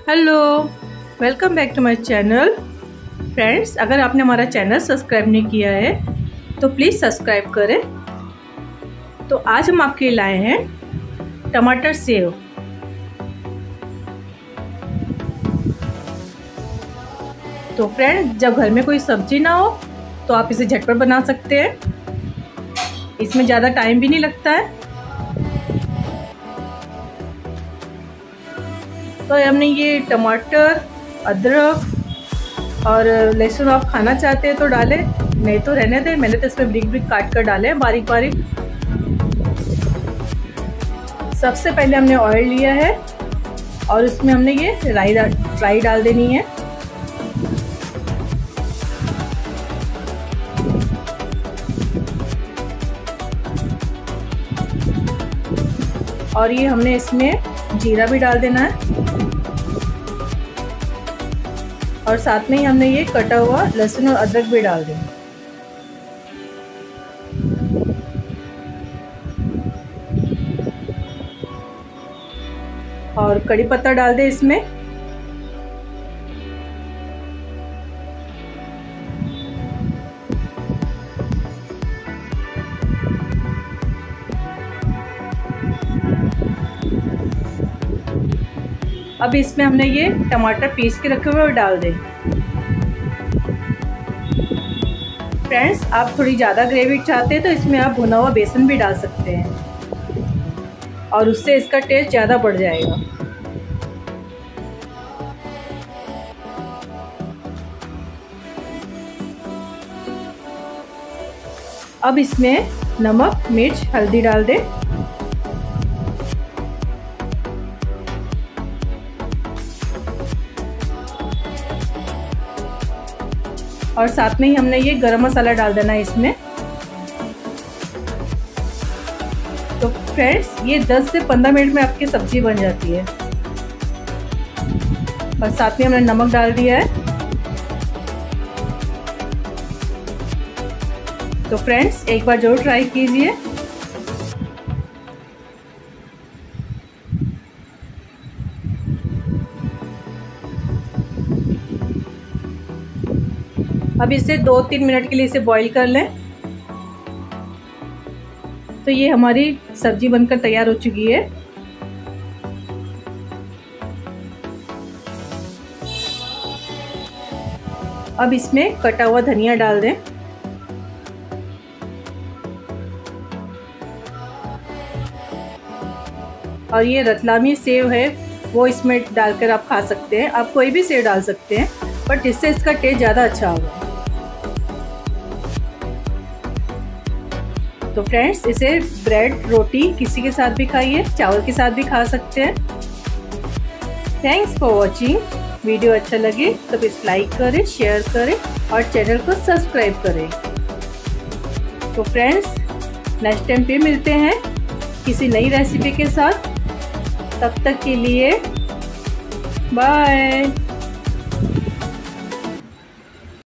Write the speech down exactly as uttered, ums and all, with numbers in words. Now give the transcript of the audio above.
Hello, welcome back to my channel. Friends, अगर आपने हमारा चैनल सब्सक्राइब नहीं किया है तो प्लीज़ सब्सक्राइब करें। तो आज हम आपके लिए लाए हैं टमाटर सेव। तो फ्रेंड्स, जब घर में कोई सब्जी ना हो तो आप इसे झटपट बना सकते हैं। इसमें ज़्यादा टाइम भी नहीं लगता है। तो हमने ये टमाटर, अदरक और लहसुन आप खाना चाहते हैं तो डालें, नहीं तो रहने दें। मैंने तो इसमें ब्रिक ब्रिक काट कर डाले हैं बारीक बारीक। सबसे पहले हमने ऑयल लिया है और इसमें हमने ये राई राई डाल देनी है। और ये हमने इसमें जीरा भी डाल देना है और साथ में ही हमने ये कटा हुआ लहसुन और अदरक भी डाल देना। और कड़ी पत्ता डाल दे इसमें। अब इसमें हमने ये टमाटर पीस के रखे हुए और डाल दें। फ्रेंड्स, आप थोड़ी ज़्यादा ग्रेवी चाहते हैं तो इसमें आप भुना हुआ बेसन भी डाल सकते हैं और उससे इसका टेस्ट ज़्यादा बढ़ जाएगा। अब इसमें नमक, मिर्च, हल्दी डाल दें। और साथ में ही हमने ये गरम मसाला डाल देना है इसमें। तो फ्रेंड्स, ये दस से पंद्रह मिनट में आपकी सब्जी बन जाती है। और साथ में हमने नमक डाल दिया है। तो फ्रेंड्स, एक बार जरूर ट्राई कीजिए। अब इसे दो तीन मिनट के लिए इसे बॉईल कर लें। तो ये हमारी सब्जी बनकर तैयार हो चुकी है। अब इसमें कटा हुआ धनिया डाल दें। और ये रतलामी सेव है, वो इसमें डालकर आप खा सकते हैं। आप कोई भी सेव डाल सकते हैं, बट इससे इसका टेस्ट ज़्यादा अच्छा होगा। तो फ्रेंड्स, इसे ब्रेड, रोटी किसी के साथ भी खाइए, चावल के साथ भी खा सकते हैं। Thanks for watching. वीडियो अच्छा लगे तो प्लीज़ लाइक करें, शेयर करें और चैनल को सब्सक्राइब करें। तो फ्रेंड्स, नेक्स्ट टाइम फिर मिलते हैं किसी नई रेसिपी के साथ। तब तक के लिए बाय।